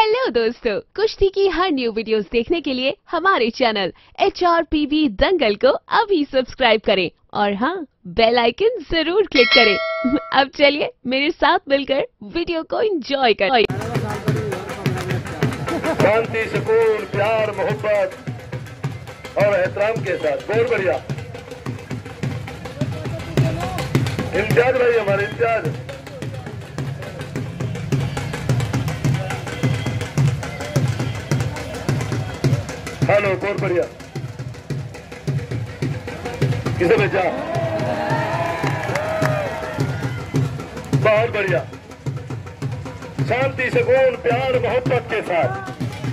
Hello दोस्तों, कुश्ती की हर न्यू वीडियोस देखने के लिए हमारे चैनल HRPV दंगल को अभी सब्सक्राइब करें और हाँ, बेल आइकन जरूर क्लिक करें। अब चलिए मेरे साथ मिलकर वीडियो को एंजॉय करें। शांति, सुकून, प्यार, मोहब्बत और एहतराम के साथ बहुत बढ़िया। इम्तियाज भाई, हमारे इम्तियाज। हेलो, बहुत बढ़िया। किसे भेजा? बहुत बढ़िया। शांति, सुकून, प्यार, मोहब्बत के साथ।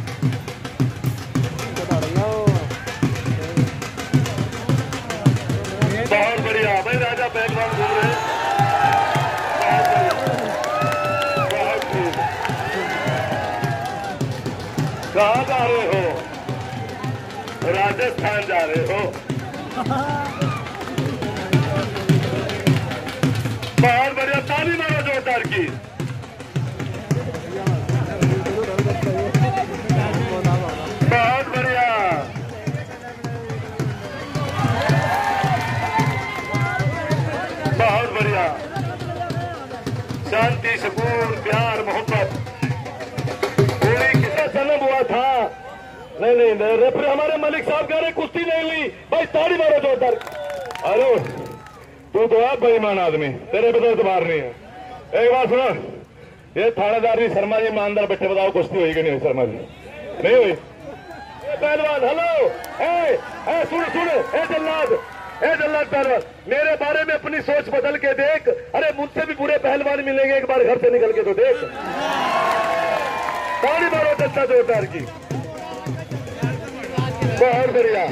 बहुत बढ़िया भाई, राजा पहलवान घूम रहे हैं। बहुत खूब। कहाँ जा रहे हो? राजस्थान जा रहे हो? बहुत बढ़िया, ताली मारो जोरदार की। बहुत बढ़िया। बहुत बढ़िया। शांति, सुकून, प्यार, मोहब्बत। होली कितना जन्म हुआ था? नहीं, रेफरी हमारे मलिक साहब कह रहे कुश्ती नहीं हुई। भाई ताली मारो जोरदार। अरे तू तो है बेईमान आदमी, तेरे पे तो एतबार नहीं है। एक बात सुनो, ये थानेदार जी शर्मा जी ईमानदार बैठे, बताओ कुश्ती हुई कि नहीं हुई? शर्मा जी नहीं हुई। पहलवान हेलो, सुन, ए जल्लाद पहलवान, मेरे बारे में अपनी सोच बदल के देख। अरे मुझसे भी बुरे पहलवान मिलेंगे, एक बार घर से निकल के तो देख। ताली मारो जनता जोरदार की। बहुत बढ़िया।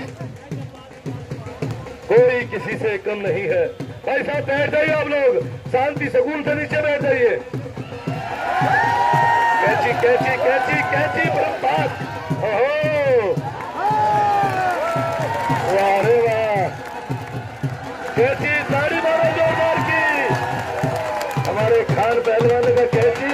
कोई किसी से कम नहीं है। भाई साहब बैठ जाइए, आप लोग शांति सुकून से नीचे बैठ जाइए। कैची ब्रह्मास्त्र। ओहो, वाह रे वाह। कैची, ताड़ी मारो जोरदार की। हमारे खान पहलवान का कैची।